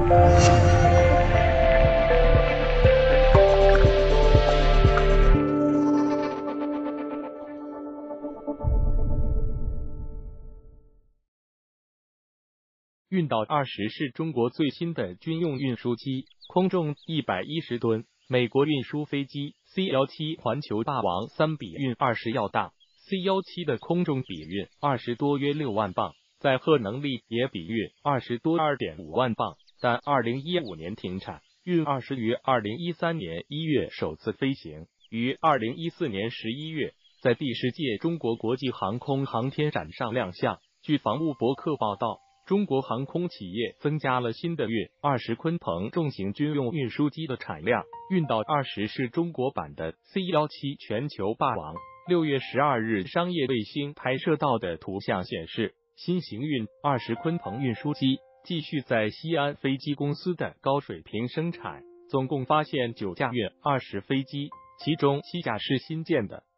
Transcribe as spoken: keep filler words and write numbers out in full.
运岛二十是中国最新的军用运输机，空重一百一十吨。美国运输飞机 C 十七 环球霸王三比运二十要大 ，C 十七 的空重比运二十多约六万磅，载荷能力也比运二十多二点五万磅，但二零一五年停产。运二十于二零一三年一月首次飞行，于二零一四年十一月在第十届中国国际航空航天展上亮相。据防务博客报道，中国航空企业增加了新的运二十鲲鹏重型军用运输机的产量。运岛二十是中国版的 C 十七 全球霸王。六月十二日，商业卫星拍摄到的图像显示，新型运二十鲲鹏运输机继续在西安飞机公司的高水平生产，总共发现九架运二十飞机，其中七架是新建的。